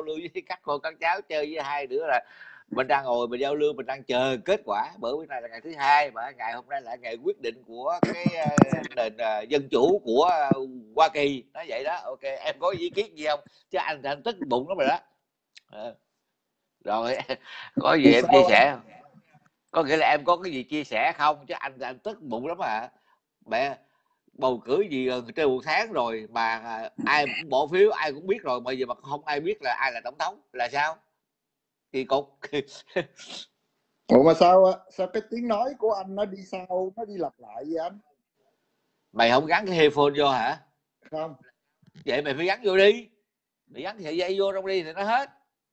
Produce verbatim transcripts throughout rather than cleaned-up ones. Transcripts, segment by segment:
lưu với các cô các cháu, chơi với hai đứa là mình đang ngồi mình giao lưu, mình đang chờ kết quả. Bởi vì này là ngày thứ hai mà ngày hôm nay là ngày quyết định của cái uh, nền uh, dân chủ của uh, Hoa Kỳ, nói vậy đó. Ok, em có ý kiến gì không? Chứ anh thì anh tức bụng lắm rồi đó. À, rồi có gì em chia sẻ không? Có nghĩa là em có cái gì chia sẻ không? Chứ anh thì anh tức bụng lắm à. Mẹ bầu cử gì gần trên một tháng rồi mà ai cũng bỏ phiếu, ai cũng biết rồi, mà giờ mà không ai biết là ai là tổng thống là sao? Kỳ cục. Ủa mà sao sao cái tiếng nói của anh nó đi sau, nó đi lặp lại vậy anh? Mày không gắn cái headphone vô hả? Không. Vậy mày phải gắn vô đi. Mày gắn sợi dây vô trong đi thì nó hết.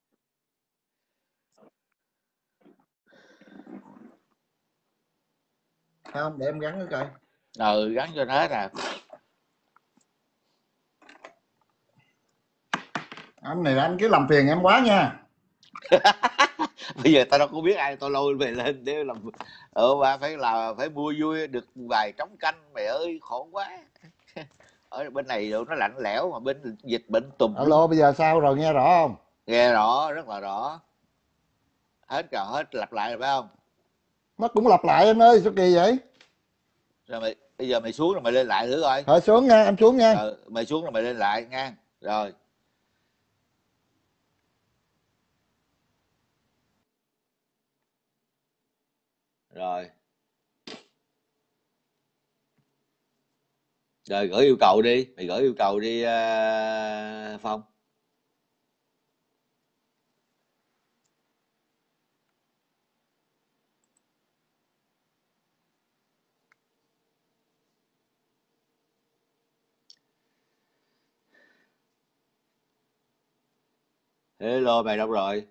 Không, để em gắn nó coi. Ừ, gắn cho nó hết à. Anh này anh cứ làm phiền em quá nha. Bây giờ tao đâu có biết ai, tao lôi về lên để làm. Ờ ba phải là phải mua vui được vài trống canh. Mày ơi khổ quá. Ở bên này nó lạnh lẽo mà bên dịch bệnh tùm. Alo, bây giờ sao rồi, nghe rõ không? Nghe rõ, rất là rõ. Hết rồi, hết lặp lại rồi phải không? Nó cũng lặp lại anh ơi, sao kỳ vậy? Rồi mày bây giờ mày xuống rồi mày lên lại thử coi. Thôi xuống nha, em xuống nha. Ờ, mày xuống rồi mày lên lại nha. Rồi. Rồi. Rồi gửi yêu cầu đi, mày gửi yêu cầu đi uh, Phong. Hello, mày đâu rồi?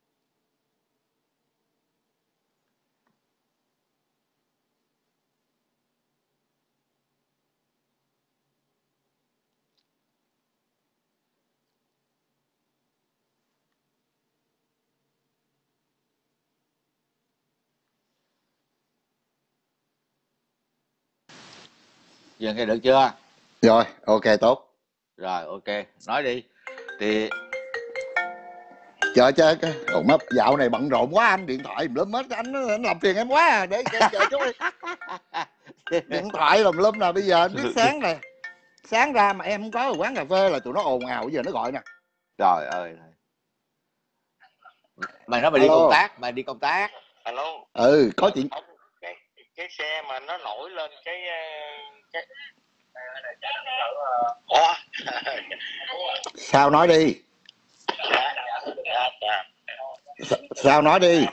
Giờ nghe được chưa? Rồi, ok, tốt. Rồi, ok, nói đi. Thì Chờ chờ cái ủa mất dạo này bận rộn quá anh, điện thoại lum hết anh, anh làm phiền em quá à. Để chờ, chờ chút đi. Điện thoại lùm lum nè, bây giờ anh biết sáng nè, sáng ra mà em không có ở quán cà phê là tụi nó ồn ào, bây giờ nó gọi nè. trời ơi. Mày nói mày đi Alo. công tác, mày đi công tác. Alo. Ừ, có chuyện. Cái cái xe mà nó nổi lên cái cái Ủa? Sao nói đi. Sa, sao nói đi.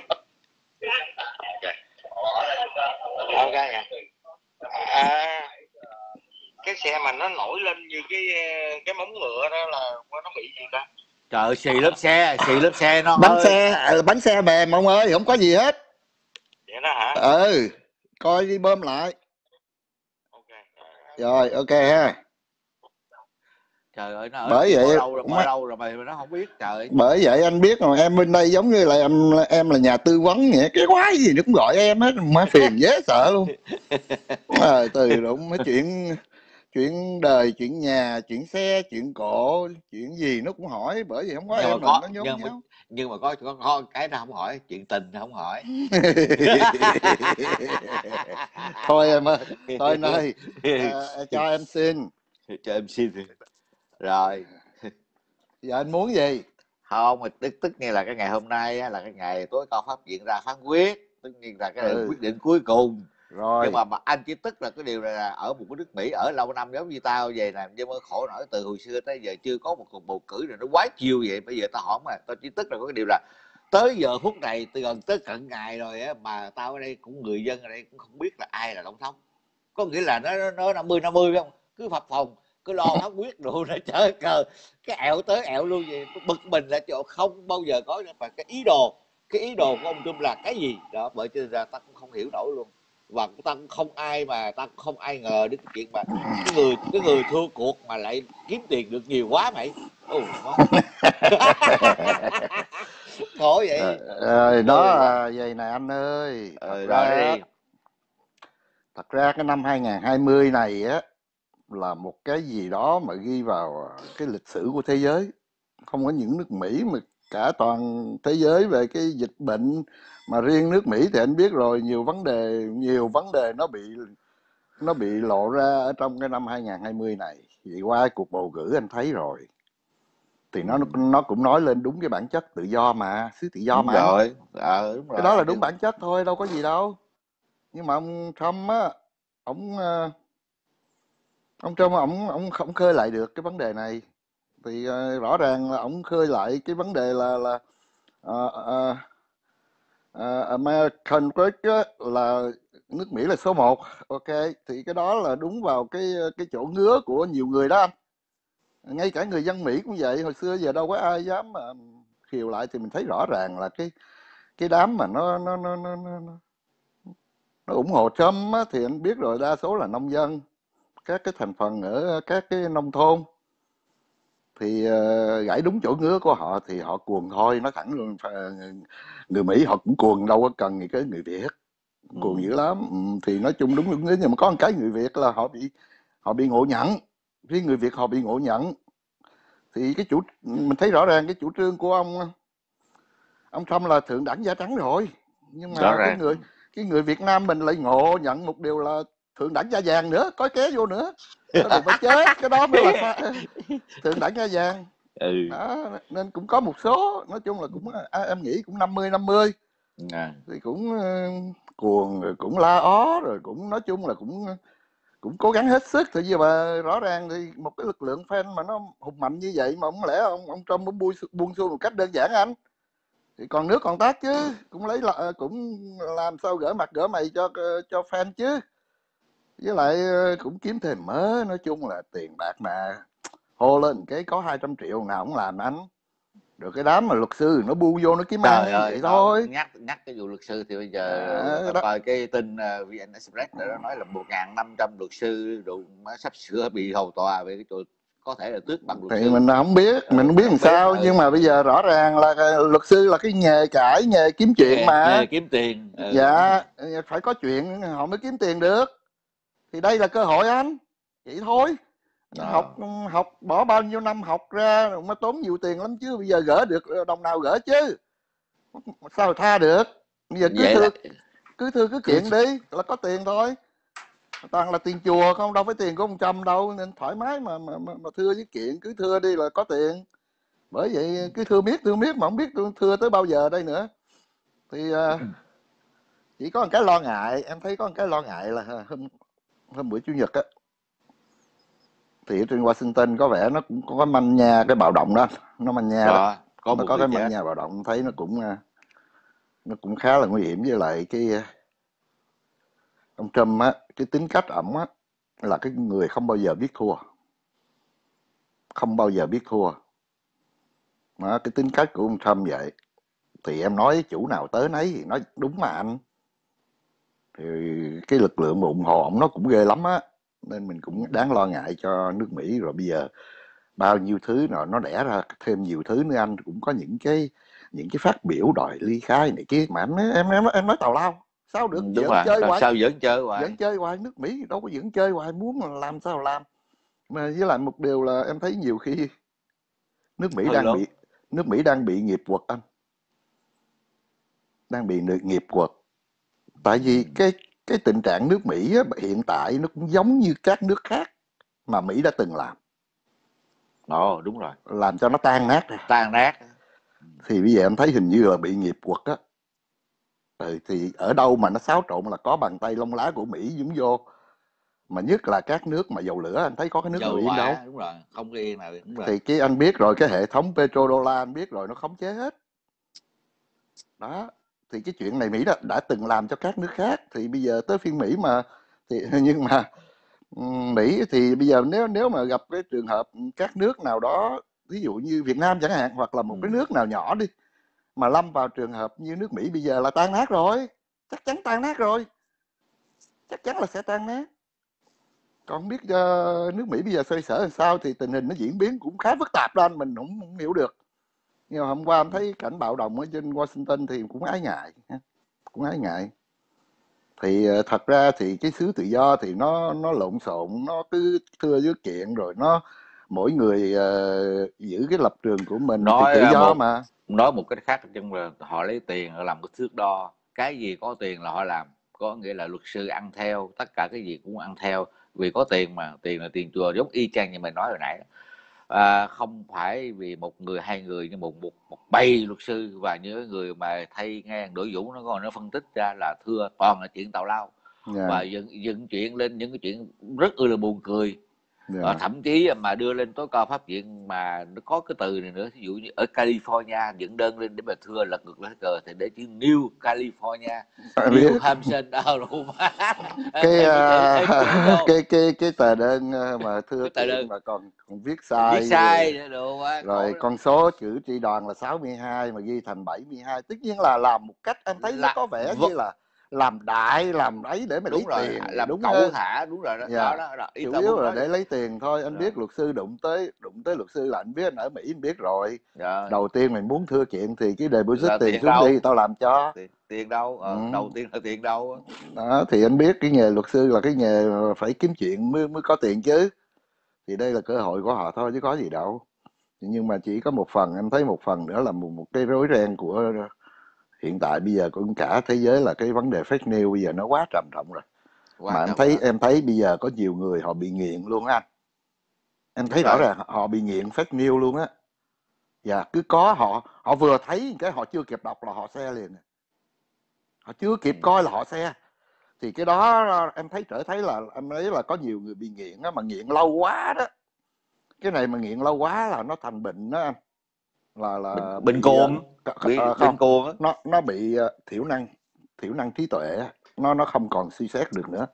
Ok nha. À, cái xe mà nó nổi lên như cái cái móng ngựa đó là nó bị gì ta? Trời ơi, xì lớp xe, xì lớp xe nó Bánh ơi. xe, bánh xe mềm ông ơi, không có gì hết. Vậy đó hả? Ừ, coi đi bơm lại. Okay. Rồi, ok ha. Trời ơi, nó ở Bởi vậy bao lâu rồi, má, bao lâu rồi mày nó không biết trời. Bởi vậy anh biết rồi, em bên đây giống như là em em là nhà tư vấn vậy, cái quái gì nó cũng gọi em hết, má phiền dễ sợ luôn. À, từ đúng mấy chuyện chuyện đời, chuyện nhà, chuyện xe, chuyện cổ, chuyện gì nó cũng hỏi, bởi vì không có Nhưng em mà là có nó nhốn nhưng mà nháo. nhưng mà có, có có cái nào không hỏi, chuyện tình nó không hỏi. Thôi em ơi, thôi anh ơi, à, cho em xin. Cho em xin. Rồi. Giờ anh muốn gì? Không, mà tức tức như là cái ngày hôm nay á, là cái ngày tối cao pháp viện ra phán quyết, tất nhiên là cái Ừ. quyết định cuối cùng. Rồi. Nhưng mà, mà anh chỉ tức là cái điều này là ở một cái nước Mỹ ở lâu năm giống như tao về nè, nhưng mà khổ nổi từ hồi xưa tới giờ chưa có một cuộc bầu cử này nó quá chiêu vậy. Bây giờ tao hỏi mà tao chỉ tức là có cái điều là tới giờ phút này từ gần tới cận ngày rồi á, mà tao ở đây cũng người dân ở đây cũng không biết là ai là tổng thống. Có nghĩa là nó nó năm mươi năm mươi không, cứ phập phồng cứ lo phán quyết đồ nó chơi cờ, cái ẹo tới ẹo luôn vậy. Bực mình là chỗ không bao giờ có được, và cái ý đồ cái ý đồ của ông Trump là cái gì đó, bởi cho ra ta cũng không hiểu nổi luôn. Và ta cũng không ai mà ta cũng không ai ngờ đến cái chuyện mà cái người cái người thua cuộc mà lại kiếm tiền được nhiều quá mày. Ồ má. Khổ vậy. Rồi đó là vậy nè anh ơi. Thật ờ, ra rồi đi. Thật ra cái năm hai không hai không này á là một cái gì đó mà ghi vào cái lịch sử của thế giới. không có những nước Mỹ mà cả toàn thế giới về cái dịch bệnh, mà riêng nước Mỹ thì anh biết rồi, nhiều vấn đề nhiều vấn đề nó bị nó bị lộ ra ở trong cái năm hai không hai không này. Thì qua cuộc bầu cử anh thấy rồi, thì nó nó cũng nói lên đúng cái bản chất tự do mà, xứ tự do Đúng mà anh. rồi, ờ đúng Cái đó là rồi. đúng Chứ bản chất thôi, đâu có gì đâu. Nhưng mà ông Trump á, ông ờ, ông Trump ông ông không khơi lại được cái vấn đề này. Thì ờ, rõ ràng là ông khơi lại cái vấn đề là là ờ, ờ, ờ, American First á, là nước Mỹ là số một. Ok, thì cái đó là đúng vào cái cái chỗ ngứa của nhiều người đó anh. Ngay cả người dân Mỹ cũng vậy, hồi xưa giờ đâu có ai dám mà khiều lại. Thì mình thấy rõ ràng là cái cái đám mà nó nó nó nó nó, nó ủng hộ Trump á, thì anh biết rồi, đa số là nông dân, các cái thành phần ở các cái nông thôn. Thì uh, gãi đúng chỗ ngứa của họ thì họ cuồng thôi, nói thẳng luôn. Người Mỹ họ cũng cuồng, đâu có cần gì cái người Việt, cuồng ừ. dữ lắm. Ừ, thì nói chung đúng đúng, nhưng mà có một cái người Việt là họ bị họ bị ngộ nhận. Riêng người Việt họ bị ngộ nhận. Thì cái chủ mình thấy rõ ràng cái chủ trương của ông ông Trump là thượng đẳng da trắng rồi, nhưng Rõ mà cái ràng. người cái người Việt Nam mình lại ngộ nhận một điều là thượng đẳng da vàng nữa, có ké vô nữa. Thôi đừng có chết, cái đó mới là pha, thượng đẳng da vàng. Ừ. Đó, nên cũng có một số, nói chung là cũng à, em nghĩ cũng năm mươi năm mươi. À. Thì cũng uh, cuồng rồi cũng la ó rồi cũng nói chung là cũng cũng cố gắng hết sức. Thì giờ mà rõ ràng thì một cái lực lượng fan mà nó hùng mạnh như vậy mà không lẽ ông ông Trump muốn buông buông xuôi một cách đơn giản anh? Thì còn nước còn tát chứ, cũng lấy là cũng làm sao gỡ mặt gỡ mày cho cho fan chứ. Với lại cũng kiếm thêm mớ, nói chung là tiền bạc mà hô lên cái có hai trăm triệu nào cũng làm anh. Được cái đám mà luật sư nó bu vô nó kiếm ăn Trời ơi, vậy đó, thôi. nhắc nhắc cái vụ luật sư thì bây giờ À, tao đó. coi cái tin uh, vê en Express đó nói là một nghìn năm trăm luật sư đủ sắp sửa bị hầu tòa về cái chuyện có thể là tước bằng luật Thì sư. mình không biết, mình không biết làm sao. Nhưng mà bây giờ rõ ràng là luật sư là cái nghề cãi, nghề kiếm chuyện nghề, mà nghề kiếm tiền. Ừ. Dạ, phải có chuyện họ mới kiếm tiền được. Thì đây là cơ hội anh, vậy thôi. Đó. Học học bỏ bao nhiêu năm học ra mà tốn nhiều tiền lắm chứ. Bây giờ gỡ được đồng nào gỡ chứ, sao tha được. Bây giờ cứ Vậy thưa là cứ thưa cứ cứ kiện đi là có tiền thôi. Toàn là tiền chùa không, đâu phải tiền của ông Trump đâu. Nên thoải mái mà mà, mà, mà thưa với kiện, cứ thưa đi là có tiền. Bởi vậy cứ thưa miết thưa miết mà không biết thưa tới bao giờ đây nữa. Thì uh, chỉ có một cái lo ngại, em thấy có một cái lo ngại là hôm hôm bữa chủ nhật á, thì ở trên Washington có vẻ nó cũng có manh nha cái bạo động đó, nó manh nha đó, đó, có nó một có người cái manh chết. nha bạo động, thấy nó cũng nó cũng khá là nguy hiểm. Với lại cái ông Trump á, cái tính cách ổng á là cái người không bao giờ biết thua, không bao giờ biết thua. Đó, cái tính cách của ông Trump vậy. Thì em nói chủ nào tới nấy thì nói đúng mà anh. Thì cái lực lượng mà ủng hộ ổng nó cũng ghê lắm á, nên mình cũng đáng lo ngại cho nước Mỹ. Rồi bây giờ bao nhiêu thứ nào nó đẻ ra thêm nhiều thứ nữa anh, cũng có những cái những cái phát biểu đòi ly khai này kia mà em em em, em nói tào lao sao được. Đúng Giỡn rồi, chơi làm hoài, sao vẫn chơi hoài. giỡn chơi hoài. Nước Mỹ đâu có giỡn chơi hoài, muốn làm sao làm. Mà với lại một điều là em thấy nhiều khi nước Mỹ Hơi đang lớn. bị nước Mỹ đang bị nghiệp quật anh, đang bị nghiệp quật. Tại vì cái cái tình trạng nước Mỹ á, hiện tại nó cũng giống như các nước khác mà Mỹ đã từng làm. Ồ, đúng rồi, làm cho nó tan nát ra. tan nát. Thì bây giờ em thấy hình như là bị nghiệp quật á. Ừ, thì ở đâu mà nó xáo trộn là có bàn tay lông lá của Mỹ dũng vô. Mà nhất là các nước mà dầu lửa, anh thấy có cái nước nào Dầu yên đâu. hỏa, đúng rồi, không có yên nào. Đúng rồi. Thì cái anh biết rồi, cái hệ thống petrodollar anh biết rồi, nó khống chế hết đó. Thì cái chuyện này Mỹ đã, đã từng làm cho các nước khác. Thì bây giờ tới phiên Mỹ mà thì nhưng mà Mỹ thì bây giờ nếu nếu mà gặp cái trường hợp các nước nào đó, ví dụ như Việt Nam chẳng hạn, hoặc là một Ừ. cái nước nào nhỏ đi, mà lâm vào trường hợp như nước Mỹ bây giờ là tan nát rồi, chắc chắn tan nát rồi, chắc chắn là sẽ tan nát. Còn không biết uh, nước Mỹ bây giờ xoay sở làm sao, thì tình hình nó diễn biến cũng khá phức tạp đó anh, mình không, không hiểu được. Nhưng mà hôm qua em thấy cảnh bạo động ở trên Washington thì cũng ái ngại, cũng ái ngại. Thì uh, thật ra thì cái xứ tự do thì nó nó lộn xộn, nó cứ thưa với kiện rồi nó mỗi người ờ, giữ cái lập trường của mình thì nói tự à, do một mà. nói một cách khác chung là họ lấy tiền họ làm cái thước đo, cái gì có tiền là họ làm, có nghĩa là luật sư ăn theo, tất cả cái gì cũng ăn theo, vì có tiền mà, tiền là tiền chùa, giống y chang như mình nói hồi nãy. À, không phải vì một người hai người, nhưng một một, một bầy luật sư và những người mà thay ngang đổi vũ, nó còn nó phân tích ra là thưa toàn là chuyện tào lao, Dạ, và dựng dựng chuyện lên những cái chuyện rất ư là buồn cười. Ờ, dạ. thậm chí mà đưa lên tối cao pháp viện mà nó có cái từ này nữa, ví dụ như ở California dựng đơn lên để mà thưa lật ngược lá cờ thì để chữ New California, Em New biết Hampshire đâu luôn cái thêm thêm ờ, thêm chữ vô cái cái cái tờ đơn ờ, mà thưa cái tờ kiện đơn, mà còn còn viết viết sai sai nữa, đồ quá khổ rồi lắm. con số chữ tri đoàn là sáu mươi hai mà ghi thành bảy mươi hai, tất nhiên là làm một cách em thấy nó Là có vẻ v... như là làm đại làm ấy để mà lấy đúng rồi, tiền, làm đúng cẩu không? thả, đúng rồi đó, đó Dạ. đó, đó. Ý Chủ tao yếu muốn là nói để vậy. lấy tiền thôi. Anh Rồi, biết luật sư đụng tới đụng tới luật sư là anh biết, anh ở Mỹ anh biết rồi. rồi. Đầu tiên mình muốn thưa kiện thì cái deposit Là tiền tiền xuống đi đâu, tao làm cho. tiền, tiền đâu, Ừ. ờ, đầu tiên là tiền đâu. Đó thì anh biết cái nghề luật sư là cái nghề phải kiếm chuyện mới mới có tiền chứ, thì đây là cơ hội của họ thôi chứ có gì đâu. Nhưng mà chỉ có một phần, em thấy một phần nữa là một, một cái rối ren của hiện tại bây giờ của cả thế giới là cái vấn đề fake news bây giờ nó quá trầm trọng rồi. Mà Quá em trầm thấy rồi. em thấy bây giờ có nhiều người họ bị nghiện luôn á anh. Em Đúng thấy rõ rồi. ràng họ bị nghiện fake news luôn á. Dạ, cứ có họ họ vừa thấy cái họ chưa kịp đọc là họ share liền. Họ chưa kịp Ừ. coi là họ share. Thì cái đó em thấy trở thấy là em thấy là có nhiều người bị nghiện á, mà nghiện lâu quá đó. Cái này mà nghiện lâu quá là nó thành bệnh đó anh. Là Bình là bình bị cuồng, bị uh, không, bình cuồng á. nó nó bị uh, thiểu năng thiểu năng trí tuệ á. nó nó không còn suy xét được nữa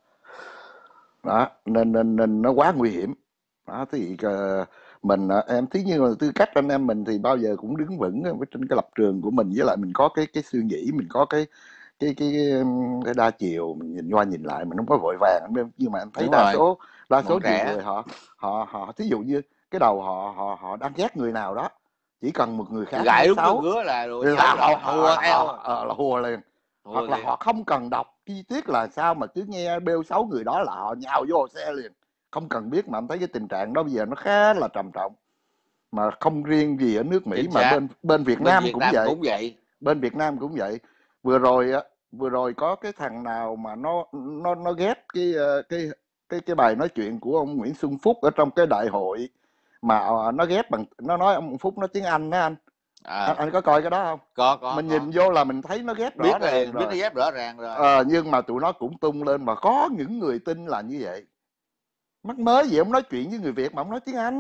đó, nên nên nên nó quá nguy hiểm đó. Thì uh, mình uh, em thấy như là tư cách anh em mình thì bao giờ cũng đứng vững trên cái lập trường của mình, với lại mình có cái cái suy nghĩ, mình có cái cái cái, cái, cái đa chiều, mình nhìn qua nhìn lại mình không có vội vàng. Nhưng mà em thấy Đúng đa rồi, số đa số bọn nhiều trẻ người họ họ họ thí dụ như cái đầu họ họ họ đang ghét người nào đó, chỉ cần một người khác gãi nói đúng cái xấu ngứa là rồi là xấu họ, là họ, hùa là, theo, họ, họ là hùa liền. hùa Hoặc là liền. họ không cần đọc chi tiết là sao mà cứ nghe bêu xấu người đó là họ nhào vô xe liền, không cần biết. Mà em thấy cái tình trạng đó bây giờ nó khá là trầm trọng, mà không riêng gì ở nước Mỹ Chính mà xác, bên bên Việt bên Nam Việt cũng Nam vậy. cũng vậy. Bên Việt Nam cũng vậy. Vừa rồi á, vừa rồi có cái thằng nào mà nó nó nó ghép cái ờ, cái cái cái bài nói chuyện của ông Nguyễn Xuân Phúc ở trong cái đại hội, mà ờ, nó ghép bằng, nó nói ông Phúc nói tiếng Anh đó anh. anh À, anh có coi cái đó không? có có Mình có nhìn vô là mình thấy nó ghép rõ biết ràng liền, biết rồi. nó ghép rõ ràng rồi. Ờ, nhưng mà tụi nó cũng tung lên, mà có những người tin là như vậy. Mắc mới gì ông nói chuyện với người Việt mà ông nói tiếng Anh.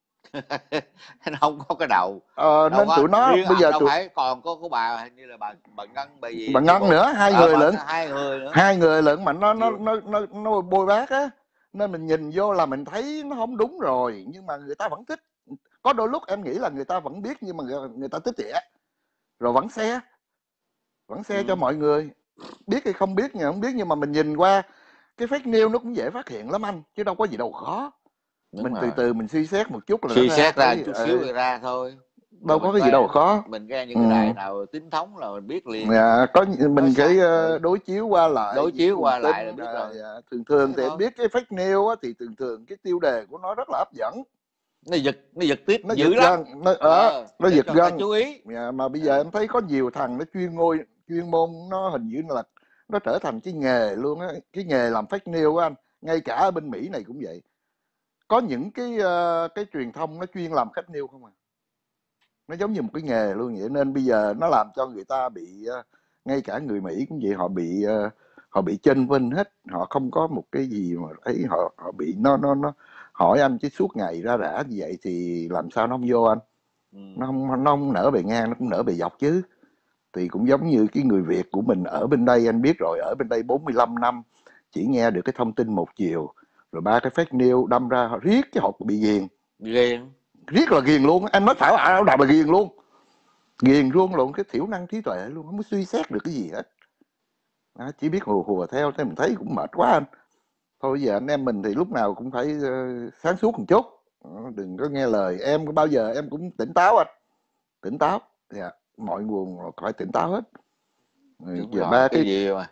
Nó không có cái đầu, Ờ, đâu nên có tụi nó riêng bây ảnh, giờ đâu tụi phải còn có của bà hình như là bà bà Ngân bà gì bà chứ Ngân bộ. nữa, hai Ở người bà lận, hai người nữa, hai người lận mà nó nó nhiều. nó nó, nó bôi bác á. Nên mình nhìn vô là mình thấy nó không đúng rồi, nhưng mà người ta vẫn thích. Có đôi lúc em nghĩ là người ta vẫn biết, nhưng mà người, người ta thích tỉa rồi vẫn share, vẫn share cho Ừ, mọi người. Biết hay không biết nhưng không biết, nhưng mà mình nhìn qua cái fake news nó cũng dễ phát hiện lắm anh, chứ đâu có gì đâu khó. đúng Mình từ rồi, từ mình suy xét một chút là nó suy ra xét ra thôi. chút Ờ, xíu rồi ra thôi. Rồi đâu có mình cái gì đâu coi, khó. mình nghe những Ừ. cái đài nào chính thống là mình biết liền, Dạ, có nói mình cái sai ừ. đối chiếu qua lại Đối những chiếu nguồn qua lại là tin. biết À, rồi, dạ. Thường thường thế thì em thôi. biết cái fake news á, thì thường thường cái tiêu đề của nó rất là hấp dẫn, Nó giật, nó giật tiếp nó giật dữ lắm. gân, nó ở Ờ, nó để giật cho người ta gân. chú ý. Dạ, mà bây giờ Ừ. em thấy có nhiều thằng nó chuyên ngôi chuyên môn, nó hình như là nó trở thành cái nghề luôn á, cái nghề làm fake news á anh. Ngay cả ở bên Mỹ này cũng vậy, có những cái ờ, cái truyền thông nó chuyên làm fake news không à. Nó giống như một cái nghề luôn vậy, nên bây giờ nó làm cho người ta bị ờ, ngay cả người Mỹ cũng vậy, họ bị ờ, họ bị chênh vênh hết, họ không có một cái gì mà thấy họ họ bị nó nó nó hỏi anh chứ suốt ngày ra rã như vậy thì làm sao nó không vô anh. Ừ. Nó không nó không nở bề ngang, nó cũng nở bề dọc chứ. Thì cũng giống như cái người Việt của mình ở bên đây, anh biết rồi, ở bên đây bốn mươi lăm năm chỉ nghe được cái thông tin một chiều, rồi ba cái fake news đâm ra họ riết cái họ bị ghiền, Ghiền. riết là ghiền luôn. Anh nói thảo ảo nào mà ghiền luôn, ghiền luôn luôn cái thiểu năng trí tuệ luôn, không có suy xét được cái gì hết. Đó, chỉ biết hùa hùa theo, thế mình thấy cũng mệt quá anh. Thôi giờ anh em mình thì lúc nào cũng phải uh, sáng suốt một chút. Đó, đừng có nghe lời em, bao giờ em cũng tỉnh táo anh, tỉnh táo. Dạ, mọi nguồn phải tỉnh táo hết. Đúng Giờ rồi, ba cái cái gì mà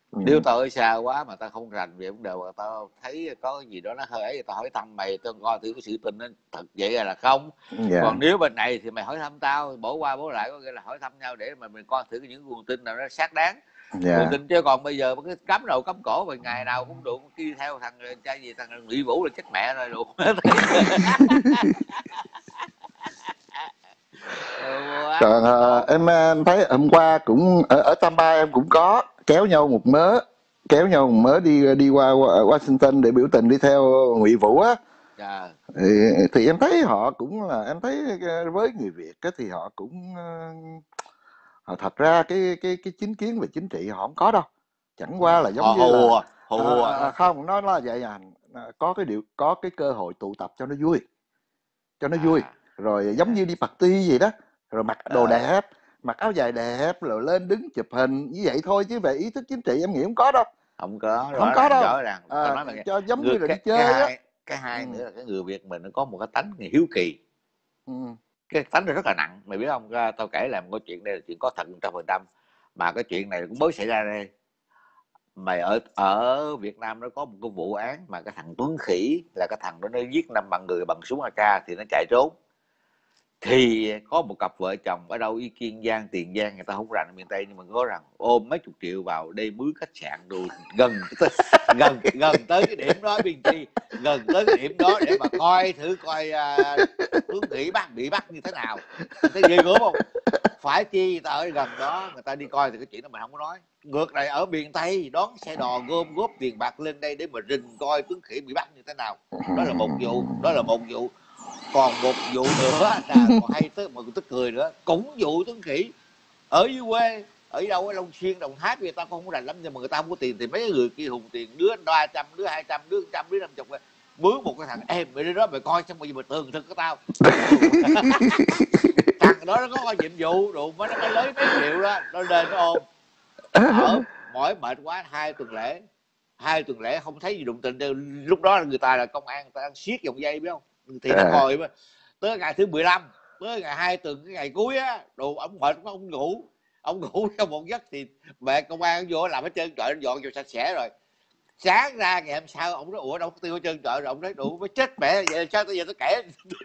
Ừ. Nếu tao ở xa quá mà tao không rành về vấn đề mà tao thấy có cái gì đó nó hơi ấy, tao hỏi thăm mày, tao coi thử cái sự tình nó thật vậy là không. Dạ. Còn nếu bên này thì mày hỏi thăm tao, bỏ qua bỏ lại, có nghĩa là hỏi thăm nhau để mà mình coi thử những nguồn tin nào nó xác đáng. Nguồn Dạ. tin, chứ còn bây giờ cái cấm đầu cấm cổ và ngày nào cũng đụng đi theo thằng trai gì, thằng Nguyễn Vũ là chết mẹ rồi đụng. Còn ờ, em em thấy hôm qua cũng ở, ở Tampa em cũng có kéo nhau một mớ kéo nhau một mớ đi đi qua Washington để biểu tình đi theo Nguyễn Vũ á. Dạ. thì, thì em thấy họ cũng là em thấy với người Việt á, thì họ cũng họ thật ra cái cái cái chính kiến về chính trị họ không có đâu, chẳng qua là giống Họ như hù là hù à, à, không nó là vậy à, có cái điều có cái cơ hội tụ tập cho nó vui cho nó vui à, rồi giống như đi party gì đó, rồi mặc đồ ờ. đẹp, mặc áo dài đẹp rồi lên đứng chụp hình như vậy thôi, chứ về ý thức chính trị em nghĩ không có đâu. Không có, Không rõ có ràng đâu. rõ ràng tao À, nói mày nghe. cho giống Người, như là đi cái, cái chơi á. hai cái hai Ừ. nữa là cái người Việt mình nó có một cái tánh hiếu kỳ. Ừ. Cái tánh này rất là nặng, mày biết không? Tao kể làm câu chuyện đây là chuyện có thật một trăm phần trăm, mà cái chuyện này cũng mới xảy ra đây. Mày ở ở Việt Nam nó có một cái vụ án mà cái thằng Tuấn Khỉ là cái thằng đó nó giết năm bằng người bằng súng a ca thì nó chạy trốn. Thì có một cặp vợ chồng ở đâu y Kiên Giang, Tiền Giang, người ta không rành ở miền Tây, nhưng mà có rằng ôm mấy chục triệu vào đây mướn khách sạn đồ gần gần gần tới cái điểm đó, biên chi gần tới cái điểm đó để mà coi thử coi uh, Tuấn Khỉ bắt bị bắt như thế nào. Thấy ghê gớm không? Phải chi người ta ở gần đó người ta đi coi thì cái chuyện đó mình không có nói. Ngược lại ở miền Tây đón xe đò gom góp tiền bạc lên đây để mà rình coi Tuấn Khỉ bị bắt như thế nào. Đó là một vụ, đó là một vụ. Còn một vụ nữa là còn hay tới mà tức cười nữa, cũng vụ Tuấn Khỉ ở dưới quê, ở đâu ở Long Xuyên, Đồng Tháp, người ta không có rành lắm, nhưng mà người ta không có tiền thì mấy người kia hùng tiền, đứa ba trăm, đứa hai trăm, đứa trăm, đứa năm chục, mướn một cái thằng em mày đi đó mày coi xong rồi mày tường thực của tao. Thằng đó nó có coi nhiệm vụ đủ mới nó mới lấy mấy triệu đó nó lên nó ôm ở mỏi mệt quá hai tuần lễ hai tuần lễ không thấy gì đụng tình. Lúc đó là người ta là công an, người ta đang siết vòng dây biết không, thì nó coi mà tới ngày thứ mười lăm, tới ngày hai tuần, cái ngày cuối á, đồ ông mệt quá ông ngủ ông ngủ trong một giấc thì mẹ công an vô làm hết trơn trọi, dọn vô sạch sẽ rồi. Sáng ra ngày hôm sau ông nói ủa đâu có tiêu hết trơn trọi rồi, ông nói đủ mới chết mẹ vậy sao bây giờ tôi kể.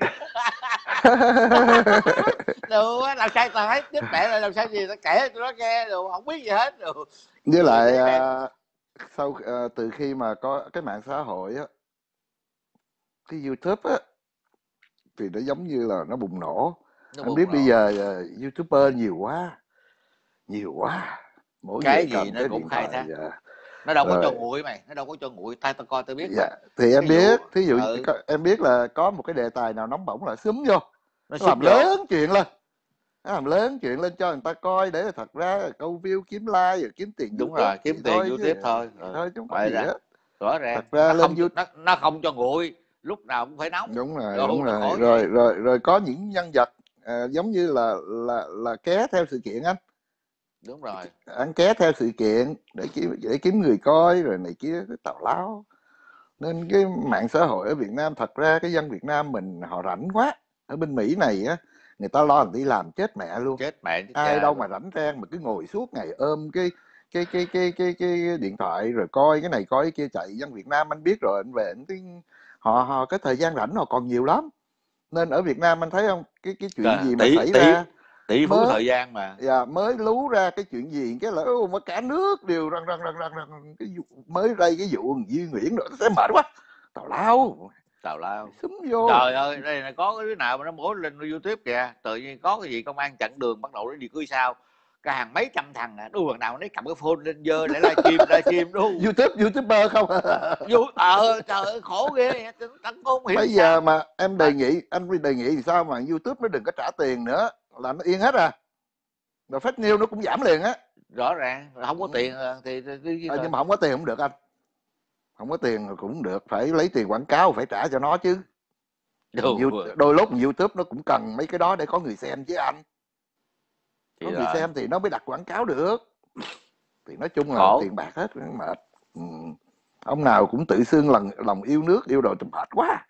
Đồ làm sao tao thấy chết mẹ rồi làm sao gì tao kể tôi nó nghe đồ không biết gì hết đồ. Với lại à, sau à, từ khi mà có cái mạng xã hội á, cái YouTube á, thì nó giống như là nó bùng nổ. Nó anh biết nổ. Bây giờ uh, YouTuber nhiều quá nhiều quá, mỗi cái người gì cầm nó cái cũng điện khai thoại. thác. Dạ. Nó đâu Rồi. có cho nguội mày, nó đâu có cho nguội, tay tao coi tao biết. Dạ. Thì em biết dụ, thí dụ ừ. em biết là có một cái đề tài nào nóng bỏng là xúm vô, nó, nó làm vô. lớn chuyện lên nó làm lớn chuyện lên cho người ta coi, để thật ra câu view kiếm like rồi kiếm tiền. Đúng YouTube rồi, kiếm tiền thôi YouTube chứ. thôi Ừ. Thôi chứ không có Vậy gì ra. hết. Rõ ràng thật ra nó lên không YouTube... nó, nó không cho nguội, lúc nào cũng phải nóng. Đúng rồi, Đồ, đúng rồi. Rồi rồi rồi rồi có những nhân vật à, giống như là là là ké theo sự kiện anh. Đúng rồi, ăn ké theo sự kiện để kiếm để kiếm người coi rồi này kia, cái tào lao. Nên cái mạng xã hội ở Việt Nam, thật ra cái dân Việt Nam mình họ rảnh quá. Ở bên Mỹ này á, người ta lo làm đi làm chết mẹ luôn, chết mẹ ai đâu mà rảnh rang mà cứ ngồi suốt ngày ôm cái cái cái cái cái cái điện thoại rồi coi cái này coi cái kia chạy. Dân Việt Nam anh biết rồi, anh về anh cái họ họ cái thời gian rảnh họ còn nhiều lắm. Nên ở Việt Nam anh thấy không, cái cái chuyện gì mà tỷ, xảy tỷ, ra tỷ phú thời gian mà. Dạ, mới lú ra cái chuyện gì cái là mà cả nước đều răng răng răng răng răng cái vụ, mới đây cái vụ Duy Nguyễn rồi, nó sẽ mệt quá, tào lao tào lao xúm vô. Trời ơi, đây này có cái đứa nào mà nó mỗi lên YouTube kìa, tự nhiên có cái gì công an chặn đường, bắt đầu nó đi cưới sao, cả hàng mấy trăm thằng à, đu thằng nào nó cầm cái phone lên dơ để livestream livestream đu. YouTube YouTuber không. Vô ờ trời ơi khổ ghê, tao không hiểu. Bây giờ sao mà em đề nghị anh đề nghị thì sao mà YouTube nó đừng có trả tiền nữa là nó yên hết à, rồi fake news nó cũng giảm liền á. Rõ ràng không có tiền thì, thì, thì à, nhưng mà không có tiền không được anh, không có tiền cũng không được, phải lấy tiền quảng cáo phải trả cho nó chứ. YouTube, đôi lúc YouTube nó cũng cần mấy cái đó để có người xem chứ anh. Có người xem thì nó mới đặt quảng cáo được. Thì nói chung là khổ. Tiền bạc hết mệt. Ừ. Ông nào cũng tự xưng lòng lòng yêu nước yêu đồ, mệt quá.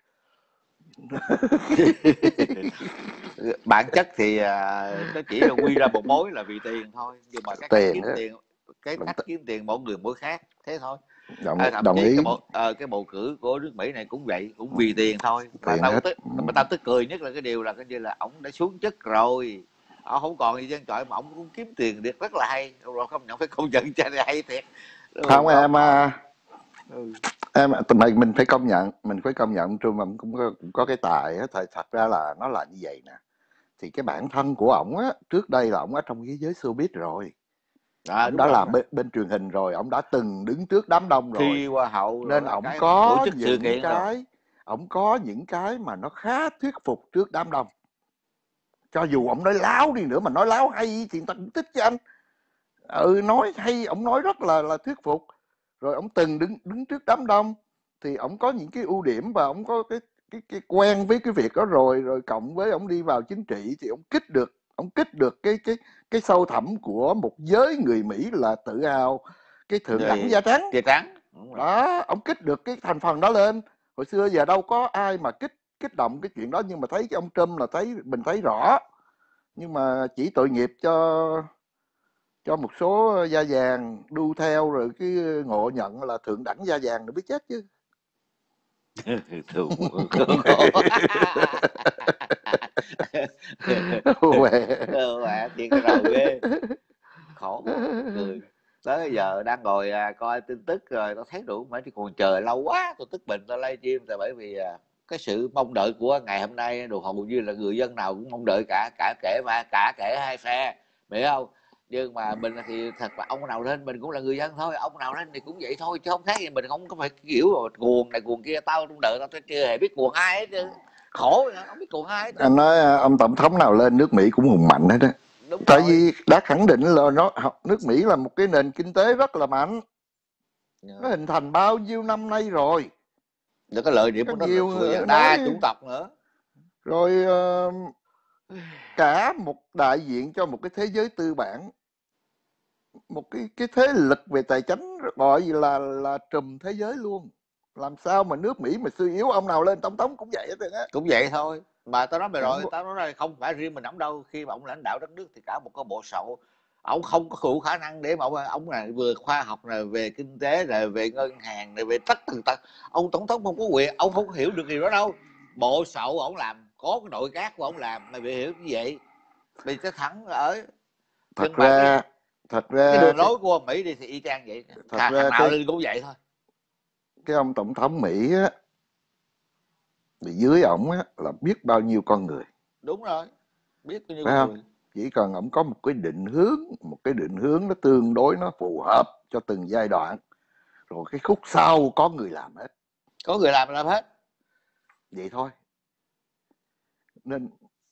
Bản chất thì uh, nó chỉ là quy ra một mối là vì tiền thôi, nhưng mà các tiền kiếm tiền cái đồng, cách kiếm tiền mỗi người mỗi khác thế thôi. đồng, À, thậm đồng chí ý. cái bầu à, cái bầu cử của nước Mỹ này cũng vậy, cũng vì tiền thôi. Mà Tiền tao hết. tức mà tao tức cười nhất là cái điều là cái như là ổng đã xuống chức rồi, ông không còn gì dân chọi mà ổng cũng kiếm tiền được rất là hay, rồi không nhận phải công nhận cho này hay thiệt. Không Rồi, em à, ừ. em tụi mình mình phải công nhận, mình phải công nhận Trump ông cũng có, cũng có cái tài á. Thật, thật ra là nó là như vậy nè. Thì cái bản thân của ổng á, trước đây là ổng ở trong cái giới showbiz rồi, À, ổng đúng đã rồi, đúng làm rồi. bên, bên truyền hình rồi, ổng đã từng đứng trước đám đông rồi, Thi hoa hậu nên rồi ổng cái tổ có chức sự những kiện rồi. cái ổng có những cái mà nó khá thuyết phục trước đám đông. Cho dù ổng nói láo đi nữa, mà nói láo hay thì người ta cũng thích chứ anh. Ừ, nói hay, ổng nói rất là là thuyết phục. Rồi ổng từng đứng đứng trước đám đông thì ổng có những cái ưu điểm, và ổng có cái cái cái quen với cái việc đó rồi, rồi cộng với ổng đi vào chính trị thì ổng kích được, ổng kích được cái cái cái sâu thẳm của một giới người Mỹ là tự hào cái thượng đẳng da trắng. Da trắng. Đúng rồi. Đó, ổng kích được cái thành phần đó lên. Hồi xưa giờ đâu có ai mà kích kích động cái chuyện đó, nhưng mà thấy cái ông Trump là thấy mình thấy rõ. Nhưng mà chỉ tội nghiệp cho cho một số da vàng đu theo rồi cái ngộ nhận là thượng đẳng da vàng được biết chết chứ. Thường mẹ chuyện cái đầu ghê, khổ cười. Tới giờ đang ngồi à, coi tin tức rồi tao thấy đủ mấy thì còn chờ lâu quá, tôi tức mình tao livestream. Tại bởi vì à, cái sự mong đợi của ngày hôm nay đồ hầu như là người dân nào cũng mong đợi cả, cả kể mà cả kể hai phe, hiểu không? Nhưng mà mình thì thật là ông nào lên mình cũng là người dân thôi, ông nào lên thì cũng vậy thôi, chứ không khác gì. Mình không có phải kiểu rồi cuồng này cuồng kia, tao trong đời tao chưa hề biết cuồng ai hết chứ. Khổ vậy, không biết cuồng ai hết chứ. Anh nói ông tổng thống nào lên nước Mỹ cũng hùng mạnh hết á. Đúng Tại rồi. vì đã khẳng định là nó nước Mỹ là một cái nền kinh tế rất là mạnh, nó hình thành bao nhiêu năm nay rồi. Được cái lợi điểm Có của nó là nhiều thuộc người dạng đa nói chủng tộc nữa. rồi uh, cả một đại diện cho một cái thế giới tư bản, một cái cái thế lực về tài chính gọi gì là là trùm thế giới luôn. Làm sao mà nước Mỹ mà suy yếu, ông nào lên tổng thống cũng vậy hết á. Cũng vậy thôi. Mà tao nói mày Chẳng rồi, có... tao nói là không phải riêng mình ổng đâu. Khi mà ông lãnh đạo đất nước thì cả một cái bộ sậu, ông không có đủ khả năng để mà ông ông là vừa khoa học này, về kinh tế rồi về ngân hàng này, về tất tần tật. Ông tổng thống không có quyền, ông không hiểu được điều đó đâu. Bộ sậu ông làm, có cái nội các của ông làm, mày bị hiểu như vậy. Mày sẽ thẳng ở. Thật Nhưng mà ra cái thật ra cái đường cái, lối của Mỹ đi thì y chang vậy. thật Thằng ra nào cái đi cũng vậy thôi. cái ông tổng thống Mỹ á, thì dưới ổng á là biết bao nhiêu con người. Đúng rồi, biết bao nhiêu Phải con không? người. Chỉ cần ổng có một cái định hướng, một cái định hướng nó tương đối, nó phù hợp cho từng giai đoạn, rồi cái khúc sau có người làm hết. Có người làm làm hết. Vậy thôi. Nên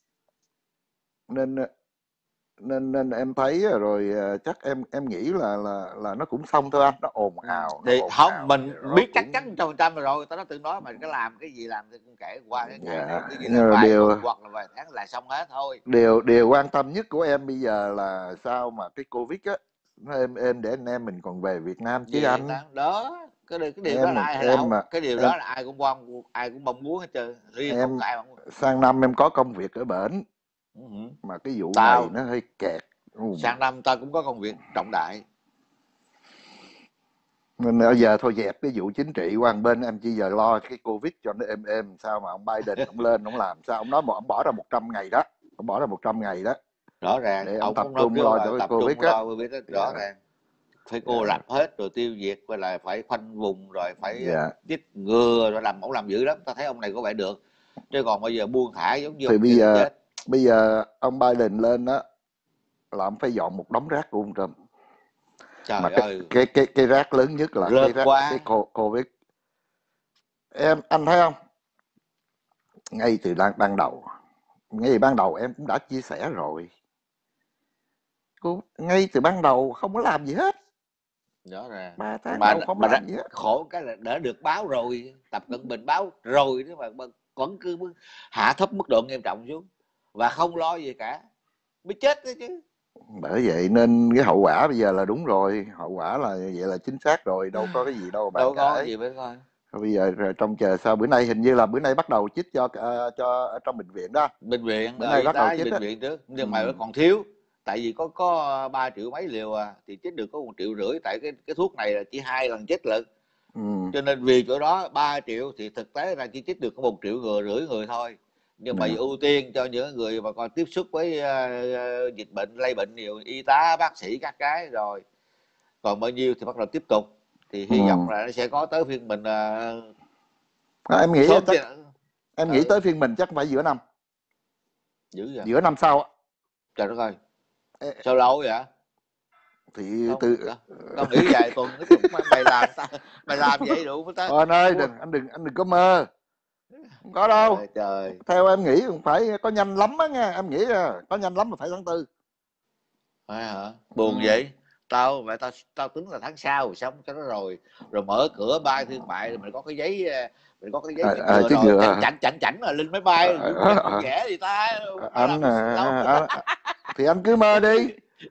nên nên nên em thấy rồi, chắc em em nghĩ là là là nó cũng xong thôi anh. Nó ồn ào, nó Thì ồn không, ào mình rồi biết chắc cũng... chắn trăm phần trăm rồi. Tao nói từng nói mà, cái làm cái gì làm thì cũng kể qua cái ngày này, Dạ, cái gì là nhưng mà vài điều tuần hoặc là vài tháng là xong hết thôi. điều điều quan tâm nhất của em bây giờ là sao mà cái Covid á nó êm êm để anh em mình còn về Việt Nam chứ Về anh. đó, đó cái điều, cái điều đó Em là ai hay em đâu, mà cái điều em đó là ai cũng mong, ai cũng mong muốn hết trơn, riêng không em có ai mong muốn. sang năm em có công việc ở bển, Ừ. mà cái vụ này Tao nó hơi kẹt. Ừ. sang năm tao cũng có công việc trọng đại. Nên bây giờ thôi dẹp cái vụ chính trị qua một bên, em chỉ giờ lo cái Covid cho nó êm êm. Sao mà ông Biden ông lên ông làm sao, ông nói mà ông bỏ ra một trăm ngày đó, ông bỏ ra một trăm ngày đó Rõ ràng để ông ông tập cũng nói trung kêu lo là cho cái tập Covid trung á. lo Covid đó, rõ Dạ. ràng phải cô Dạ. lập hết rồi tiêu diệt, và là phải khoanh vùng rồi phải Dạ. chích ngừa, rồi làm ông làm dữ lắm. Tao thấy ông này có vẻ được, chứ còn bây giờ buông thả giống như Thì ông bây kia là giờ chết. bây giờ ông Biden lên đó là ông phải dọn một đống rác của ông Trump. Trời Mà cái ơi, cái cái cái rác lớn nhất là rớt cái rác quá. cái Covid. Em anh thấy không? Ngay từ ban ban đầu, ngay từ ban đầu em cũng đã chia sẻ rồi. Cô ngay từ ban đầu không có làm gì hết. Rõ ràng. Ba tháng Mà đầu không mà làm gì hết. khổ cái là đã được báo rồi, Tập Cận Bình báo rồi đó, mà vẫn cứ hạ thấp mức độ nghiêm trọng xuống và không lo gì cả, mới chết đấy chứ. Bởi vậy nên cái hậu quả bây giờ là đúng rồi, hậu quả là vậy là chính xác rồi, đâu có cái gì đâu mà bàn Đâu có cãi. gì phải coi. Bây giờ trong chờ sau bữa nay, hình như là bữa nay bắt đầu chích cho uh, cho ở trong bệnh viện đó. Bệnh viện, Bữa ở nay y bắt đầu tá với chích bệnh á. viện trước, nhưng Ừ. mà nó còn thiếu. tại vì có có ba triệu mấy liều à, thì chích được có một triệu rưỡi, tại cái cái thuốc này là chỉ hai lần chích lận. Ừ. Cho nên vì chỗ đó ba triệu thì thực tế ra chỉ chích được có một triệu người rưỡi người thôi. Nhưng mà Nè. ưu tiên cho những người mà còn tiếp xúc với uh, dịch bệnh, lây bệnh nhiều, y tá, bác sĩ các cái rồi. Còn bao nhiêu thì bắt đầu tiếp tục. Thì hy Ừ. vọng là nó sẽ có tới phiên mình uh, À, em nghĩ sớm chắc chứ. em Ừ. nghĩ tới phiên mình chắc phải giữa năm. Dữ vậy. Giữa năm sau á. Trời đất ơi. Ê, Sao lâu vậy? thì Không, từ tao, tao nghĩ vài tuần cái tuần mày, mày làm ta, mày làm vậy đủ với ta. Thôi anh ơi, đừng anh đừng anh đừng có mơ. Không có đâu. Trời, trời. Theo em nghĩ cũng phải có nhanh lắm á nha, em nghĩ là có nhanh lắm mà phải tháng tư. Phải hả? Buồn Ừ. vậy. Tao vậy tao tao tính là tháng sau rồi xong cái đó rồi rồi mở cửa bay thương mại rồi mình có cái giấy mình có cái giấy À, chích à, ngừa chứ rồi ngừa chảnh hả? chảnh chảnh chảnh là lên máy À, bay à, vui à, vui vẻ thì ta à, phải làm anh, gì đâu. à, anh, thì anh cứ mơ đi.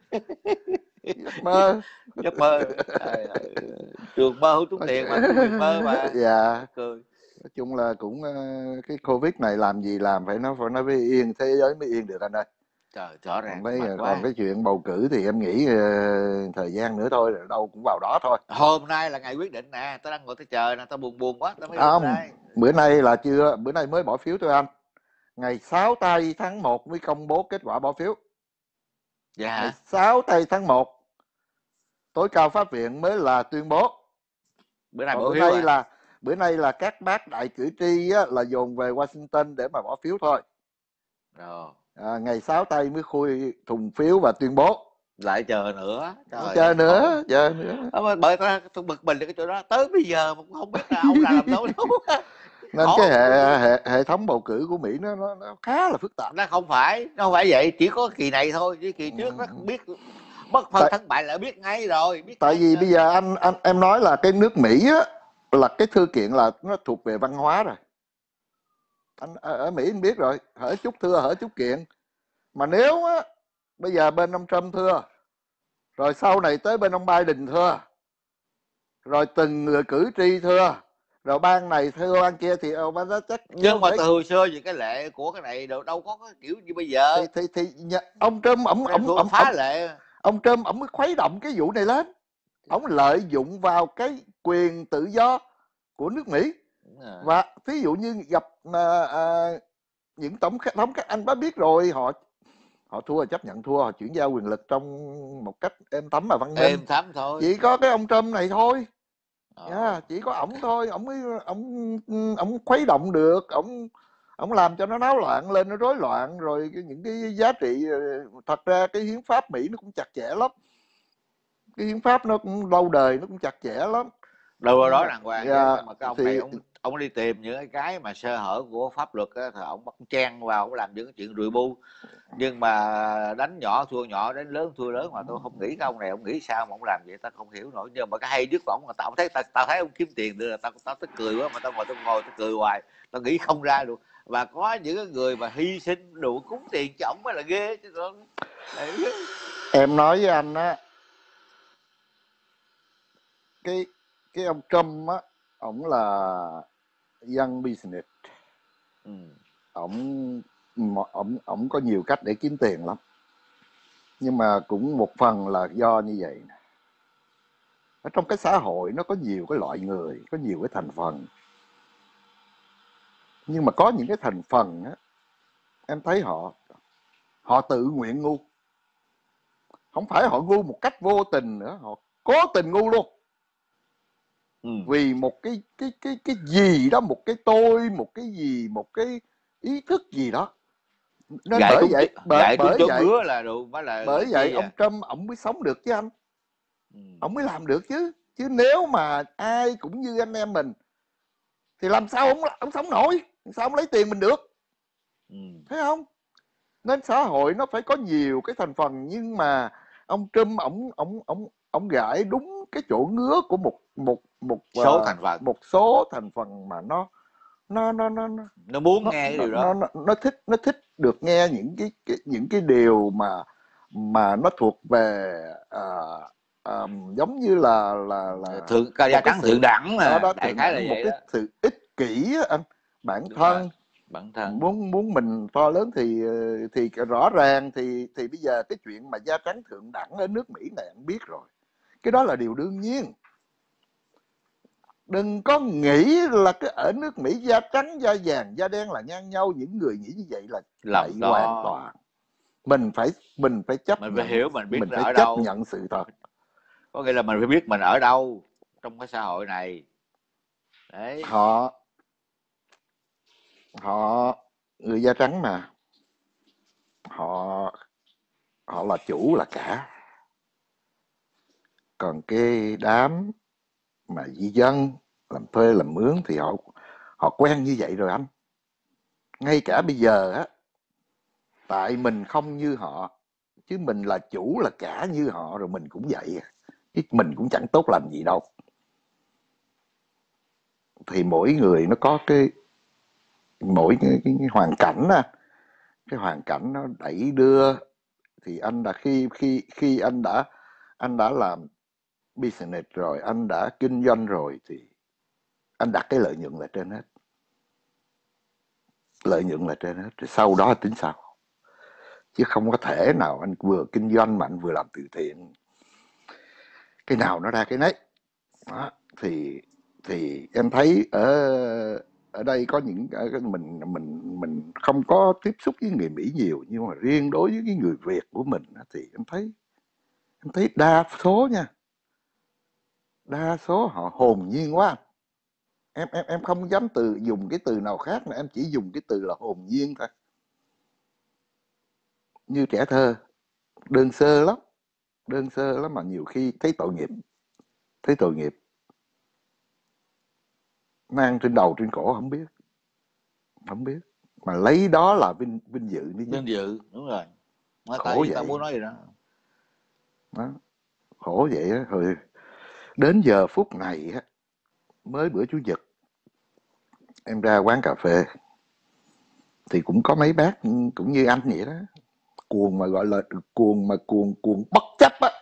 Giấc mơ. Giấc mơ. Trời ơi. Trường mơ không trúng tiền mà cái quyền mơ mà. Dạ. Cười. Nói chung là cũng ờ, cái Covid này làm gì làm phải nó phải nó mới yên, thế giới mới yên được anh ơi. Trời, rõ Còn ràng cái mệt còn quá. cái chuyện bầu cử thì em nghĩ ờ, thời gian nữa thôi, rồi đâu cũng vào đó thôi. Hôm nay là ngày quyết định nè, tao đang ngồi tao chờ nè, tao buồn buồn quá tao mới À, lên không, đây. bữa nay là chưa, bữa nay mới bỏ phiếu thôi anh. Ngày sáu tây tháng một mới công bố kết quả bỏ phiếu. Dạ Ngày hả? sáu tây tháng một tối cao pháp viện mới là tuyên bố. Bữa nay Còn bỏ bữa phiếu nay à? là bữa nay là các bác đại cử tri á, là dồn về Washington để mà bỏ phiếu thôi. Rồi. À, ngày sáu tây mới khui thùng phiếu và tuyên bố. Lại chờ nữa. Trời Chờ ơi, khổ. nữa, chờ nữa. Ờ, bởi ta tôi bực mình cái chỗ đó tới bây giờ mà cũng không biết là ông nào làm đâu đâu. Nên cái Khổ. hệ, hệ hệ thống bầu cử của Mỹ nó nó, nó khá là phức tạp. Nó không phải, nó không phải vậy, chỉ có kỳ này thôi, chứ kỳ trước nó không biết, bất phân Tại thắng bại là biết ngay rồi, biết tại ngay vì rồi. bây giờ anh anh em nói là cái nước Mỹ á, là cái thư kiện là nó thuộc về văn hóa rồi. Anh ở, ở Mỹ anh biết rồi, hở chút thưa hở chút kiện. Mà nếu á bây giờ bên ông Trump thưa, rồi sau này tới bên ông Biden thưa, rồi từng người cử tri thưa, rồi ban này thưa ban kia, thì ông đó chắc Nhưng mà phải từ hồi xưa gì cái lệ của cái này đâu, đâu có cái kiểu như bây giờ. thì thì thì nhà, ông Trump ổng Cái này ổng thuộc ổng ổng phá lệ. ông Trump ổng mới khuấy động cái vụ này lên. Ổng lợi dụng vào cái quyền tự do của nước Mỹ. À. Và ví dụ như gặp à, à, những tổng thống các anh đã biết rồi, họ họ thua chấp nhận thua, họ chuyển giao quyền lực trong một cách êm thấm và văn minh. Êm thấm thôi. Chỉ có cái ông Trump này thôi. Ờ. Yeah, chỉ có ổng thôi, ổng mới ổng ổng khuấy động được, ổng ổng làm cho nó náo loạn lên, nó rối loạn rồi cái, những cái giá trị. Thật ra cái hiến pháp Mỹ nó cũng chặt chẽ lắm, cái hiến pháp nó cũng lâu đời, nó cũng chặt chẽ lắm. Đâu đó đàng hoàng chứ, Yeah, nhưng mà cái ông thì này ông ông đi tìm những cái mà sơ hở của pháp luật á, thì ông bắt chen vào, ông làm những cái chuyện rùi bu. Nhưng mà đánh nhỏ thua nhỏ, đánh lớn thua lớn, mà tôi không nghĩ cái ông này ông nghĩ sao mà ông làm vậy, ta không hiểu nổi. Nhưng mà cái hay nhất của ông là tao thấy tao, tao thấy ông kiếm tiền được là tao tao tức cười quá, mà tao ngồi tao ngồi tao cười hoài, tao nghĩ không ra được. Và có những cái người mà hy sinh đủ cúng tiền cho ông mới là ghê chứ con. Em nói với anh á, cái cái ông Trump á, ổng là young business. Ừ. ổng ổng ổng có nhiều cách để kiếm tiền lắm, nhưng mà cũng một phần là do như vậy. Ở trong cái xã hội nó có nhiều cái loại người, có nhiều cái thành phần, nhưng mà có những cái thành phần á, em thấy họ họ tự nguyện ngu, không phải họ ngu một cách vô tình nữa, họ cố tình ngu luôn. Ừ. Vì một cái cái cái cái gì đó, một cái tôi, một cái gì, một cái ý thức gì đó. Nên Gậy bởi trúng vậy bởi gậy trúng bởi chỗ vậy ngứa là đủ, mới là bởi vậy chi ông à. Trump ổng mới sống được chứ anh. Ừ. Ổng mới làm được chứ. Chứ nếu mà ai cũng như anh em mình thì làm sao ông ông sống nổi, sao ông lấy tiền mình được. Ừ. Thấy không? Nên xã hội nó phải có nhiều cái thành phần, nhưng mà ông Trump ổng ổng ổng ổng gãi đúng cái chỗ ngứa của một một một Số uh, thành phần, một số thành phần mà nó nó nó nó nó nó muốn nó nghe cái nó, điều nó, đó. nó, nó thích nó thích được nghe những cái, cái những cái điều mà mà nó thuộc về uh, um, giống như là là là Thượng ca một da cái trắng sự thượng đẳng đó mà đó đại thượng khái là đẳng, một vậy cái đó. sự ích kỷ á anh, bản Đúng rồi. thân. bản thân. muốn muốn mình to lớn thì thì rõ ràng thì thì bây giờ cái chuyện mà da trắng thượng đẳng ở nước Mỹ này anh biết rồi, cái đó là điều đương nhiên. Đừng có nghĩ là cái ở nước Mỹ da trắng da vàng da đen là ngang nhau. Những người nghĩ như vậy là bậy hoàn toàn. Mình phải mình phải chấp mình nhận, phải hiểu mình biết mình là phải ở chấp đâu. nhận sự thật. Có nghĩa là mình phải biết mình ở đâu trong cái xã hội này. Đấy. Họ họ người da trắng mà họ họ là chủ là cả. Còn cái đám mà di dân làm thuê làm mướn thì họ họ quen như vậy rồi anh. Ngay cả bây giờ á, tại mình không như họ, chứ mình là chủ là cả như họ rồi mình cũng vậy, chứ mình cũng chẳng tốt lành gì đâu. Thì mỗi người nó có cái mỗi cái, cái, cái hoàn cảnh á, cái hoàn cảnh nó đẩy đưa. Thì anh đã khi khi khi anh đã anh đã làm business rồi, anh đã kinh doanh rồi thì anh đặt cái lợi nhuận là trên hết. Lợi nhuận là trên hết, sau đó tính sau. Chứ không có thể nào anh vừa kinh doanh mà anh vừa làm từ thiện, cái nào nó ra cái nấy. Đó. Thì thì em thấy ở ở đây có những cái mình mình mình không có tiếp xúc với người Mỹ nhiều, nhưng mà riêng đối với cái người Việt của mình thì em thấy em thấy đa số nha, đa số họ hồn nhiên quá. Em em em không dám từ dùng cái từ nào khác mà em chỉ dùng cái từ là hồn nhiên thôi. Như trẻ thơ, đơn sơ lắm, đơn sơ lắm mà nhiều khi thấy tội nghiệp, thấy tội nghiệp. Mang trên đầu trên cổ không biết, không biết mà lấy đó là vinh vinh dự đi chứ. Vinh dự, đúng rồi. Nói Khổ tại vậy. tao muốn nói gì đó. Đó. Khổ vậy á. Rồi đến giờ phút này á, mới bữa Chủ nhật em ra quán cà phê thì cũng có mấy bác cũng như anh vậy đó, cuồng mà gọi là cuồng mà cuồng cuồng bất chấp á,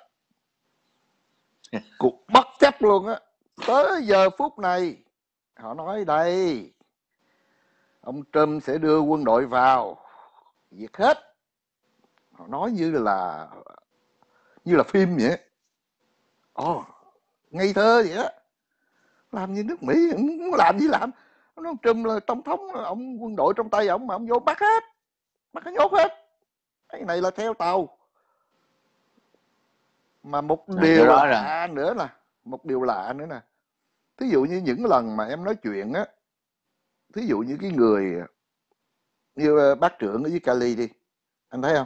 cuồng bất chấp luôn á. Tới giờ phút này họ nói đây, ông Trump sẽ đưa quân đội vào diệt hết. Họ nói như là như là phim vậy. Ồ, ngây thơ vậy á. Làm như nước Mỹ muốn làm gì làm. Ông Trump là tổng thống, ông quân đội trong tay ông mà ông vô bắt hết, bắt cái nhốt hết. Cái này là theo tàu. Mà một Rồi, điều lạ rằng... nữa nè, một điều lạ nữa nè. Thí dụ như những lần mà em nói chuyện á, thí dụ như cái người như bác trưởng ở dưới Cali đi, anh thấy không?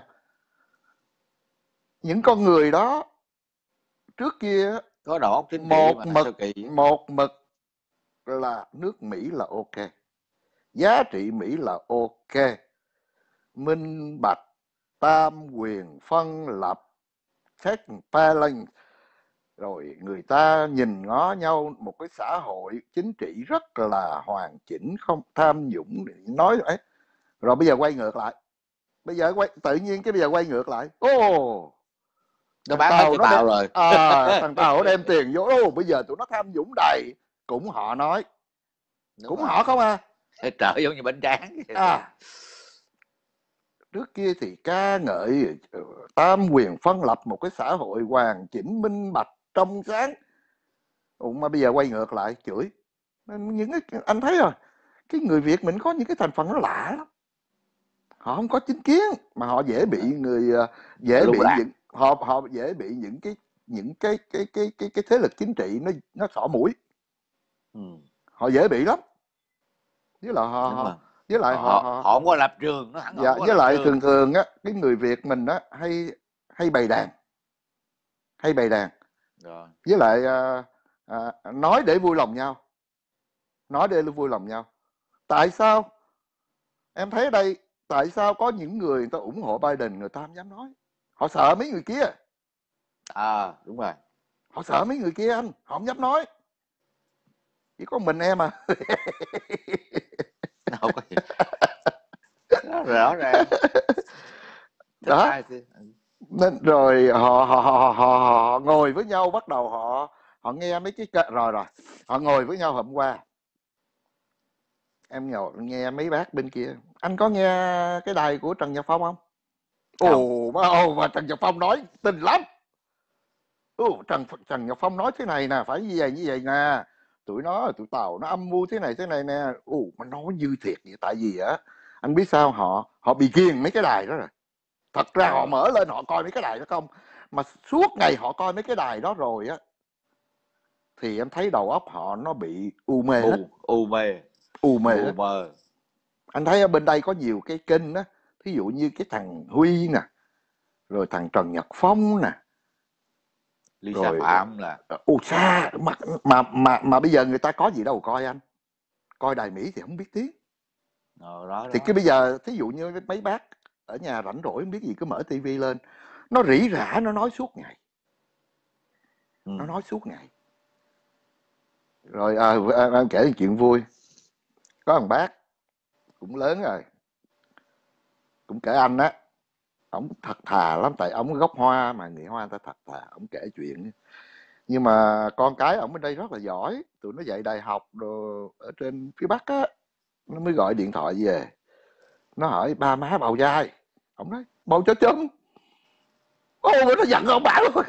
Những con người đó trước kia có đầu óc chính trị một mà mực sao kỳ. một mực là nước Mỹ là ok, giá trị Mỹ là ok, minh bạch, tam quyền phân lập, check and balance, rồi người ta nhìn ngó nhau một cái xã hội chính trị rất là hoàn chỉnh, không tham nhũng, nói ấy. Rồi bây giờ quay ngược lại, bây giờ quay tự nhiên cái bây giờ quay ngược lại, ô Nó thằng bán hết Tàu cho nó tao đem, rồi. à, thằng Tàu nó đem tiền vô, ô bây giờ tụi nó tham nhũng đầy, cũng họ nói. Đúng cũng rồi. Họ không à, trở giống như bánh tráng. À, trước kia thì ca ngợi tam quyền phân lập, một cái xã hội hoàn chỉnh, minh bạch, trong sáng. Ủa mà bây giờ quay ngược lại chửi. Những cái, anh thấy rồi, cái người Việt mình có những cái thành phần nó lạ lắm. Họ không có chính kiến mà họ dễ bị người dễ bị những họ họ dễ bị những cái những cái cái cái cái cái thế lực chính trị nó nó xỏ mũi. Ừ. Họ dễ bị lắm. Với lại họ, họ với lại họ, họ, họ họ không có lập trường, nó hẳn dạ, với lại trường. thường thường á cái người Việt mình á hay hay bày đàn, hay bày đàn. Rồi. Với lại à, à, nói để vui lòng nhau, nói để vui lòng nhau. Tại sao em thấy ở đây, tại sao có những người, người ta ủng hộ Biden người ta không dám nói, họ sợ mấy người kia. À đúng rồi, họ sợ mấy người kia anh, họ không dám nói. Chỉ có mình em à. Đâu có gì. Đó, rõ ràng. Đó. Nên rồi họ, họ, họ, họ, họ ngồi với nhau, bắt đầu họ họ nghe mấy cái rồi rồi họ ngồi với nhau hôm qua, em ngồi nghe mấy bác bên kia. Anh có nghe cái đài của Trần Nhật Phong không? Không. Ồ mà, ồ, mà Trần Nhật Phong nói tình lắm. Ồ, Trần Trần Nhật Phong nói thế này nè, phải như vậy như vậy nè, tụi nó tụi tàu nó âm mưu thế này thế này nè. Ồ, mà nói như thiệt vậy. Tại vì á, anh biết sao, họ họ bị ghiền mấy cái đài đó rồi. Thật ra họ mở lên họ coi mấy cái đài đó không, mà suốt ngày họ coi mấy cái đài đó rồi á, thì em thấy đầu óc họ nó bị u mê hết. U, u mê. U mê U hết. mơ. Anh thấy ở bên đây có nhiều cái kênh đó, thí dụ như cái thằng Huy nè, rồi thằng Trần Nhật Phong nè, Lisa rồi Phạm là ồ xa mà, mà mà mà bây giờ người ta có gì đâu coi anh, coi đài Mỹ thì không biết tiếng. ờ, đó, Thì đó. cái bây giờ thí dụ như mấy bác ở nhà rảnh rỗi không biết gì cứ mở tivi lên, nó rỉ rả nó nói suốt ngày. Ừ. Nó nói suốt ngày. Rồi à, em, em kể chuyện vui. Có thằng bác cũng lớn rồi, cũng kể anh á, ổng thật thà lắm, tại ổng gốc Hoa mà, người Hoa ta thật thà. Ổng kể chuyện, nhưng mà con cái ổng bên đây rất là giỏi, tụi nó dạy đại học đồ ở trên phía Bắc á, nó mới gọi điện thoại về, nó hỏi ba má bầu trai, ổng nói bầu cho chum. Ôi nó giận ông bà luôn.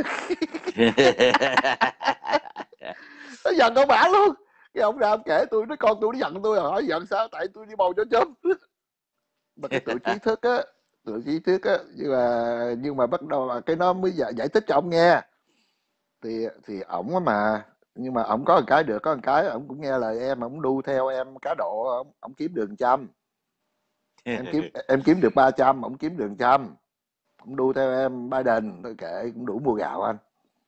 Nó giận ông bà luôn. Cái ông ra ông kể tôi, nói con tôi nó giận tôi, hỏi giận sao, tại tôi đi bầu cho chum. Mà cái tụi trí thức á, tụi trí thức á, nhưng mà nhưng mà bắt đầu là cái nó mới giải, giải thích cho ông nghe. Thì thì ổng á mà, nhưng mà ổng có một cái được, có một cái ổng cũng nghe lời em, ổng đu theo em cá độ, ổng, ổng kiếm được trăm. Em kiếm em kiếm được ba trăm, ổng kiếm được trăm. Ổng đu theo em Biden, thôi kệ, cũng đủ mua gạo anh.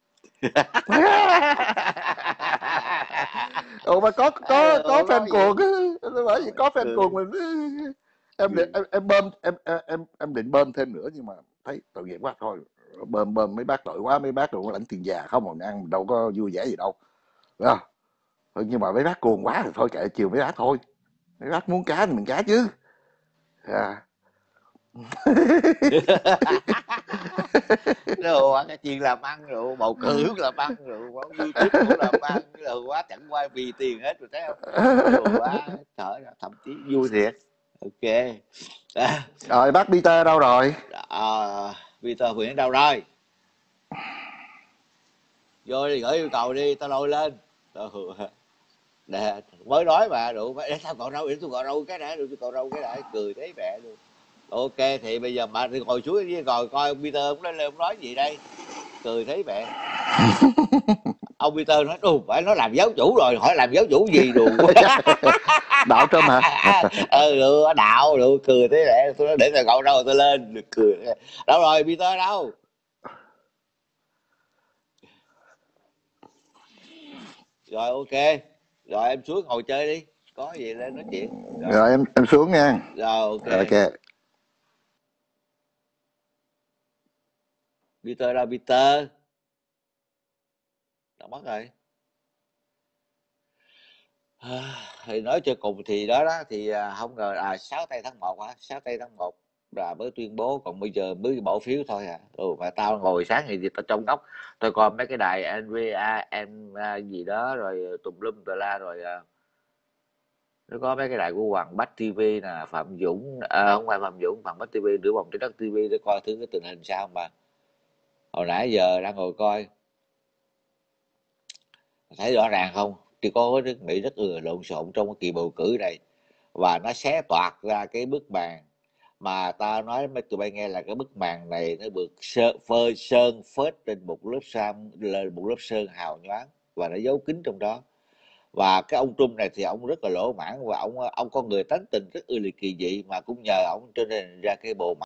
Ồ mà có có có fan cuồng á, bởi vì có fan cuồng mình em định em em bơm em em em định bơm thêm nữa, nhưng mà thấy tội nghiệp quá thôi, bơm bơm mấy bác tội quá, mấy bác rồi lãnh tiền già không còn ăn, đâu có vui vẻ gì đâu. Đúng không? Nhưng mà mấy bác cuồng quá thì thôi kệ, chiều mấy bác thôi, mấy bác muốn cá thì mình cá chứ. À. Đồ cái chuyện làm ăn rồi, bầu cử cũng làm ăn rồi, YouTube cũng làm ăn rồi, quá chẳng qua vì tiền hết rồi, thấy không? Đồ quá, trời ơi, thậm chí vui thiệt. Ok. À, rồi bác Peter đâu rồi? à, Peter Huyền đâu rồi? Vô đi, gửi yêu cầu đi, tao lôi lên. Nè, mới nói mà, đủ để sao cậu râu, để tôi cậu râu cái đã, tôi cậu râu cái đã, cười thấy mẹ luôn. Ok, thì bây giờ mà ngồi xuống với ngồi coi ông Peter ông lên ông nói gì đây, cười thấy mẹ. Ông Peter nói đủ phải, nó làm giáo chủ rồi, hỏi làm giáo chủ gì đủ. Đạo Trump hả? Ừ, được, đạo được, cười thấy mẹ. Tôi nói để tôi cậu râu tôi lên được cười. Đâu rồi Peter đâu? Rồi ok, rồi em xuống ngồi chơi đi, có gì lên nói chuyện. Rồi, rồi em em xuống nha. Rồi ok. Ok. Peter đâu Peter? Đâu mất rồi. Thì nói cho cùng thì đó đó thì không ngờ à sáu tây tháng một hả? sáu tây tháng một là mới tuyên bố, còn bây giờ mới bỏ phiếu thôi à. Ừ, mà tao ngồi sáng ngày gì tao trong góc tôi coi mấy cái đài en vê a em gì đó rồi tùm lum tùm la, rồi nó có mấy cái đài của Hoàng Bách ti vi nè, Phạm Dũng à, không phải Phạm Dũng, Hoàng Bách ti vi, Nửa Vòng Trái Đất ti vi, để coi thứ cái tình hình sao mà. Hồi nãy giờ đang ngồi coi thấy rõ ràng không, chỉ có nước Mỹ rất là lộn xộn trong cái kỳ bầu cử này, và nó xé toạc ra cái bức màn mà ta nói mấy tụi bay nghe là cái bức màn này nó được sơn, phơi sơn phết trên một lớp sam, lên một lớp sơn hào nhoáng và nó giấu kín trong đó. Và cái ông Trump này thì ông rất là lỗ mãn, và ông ông con người tánh tình rất ưa là kỳ dị, mà cũng nhờ ông cho nên ra cái bộ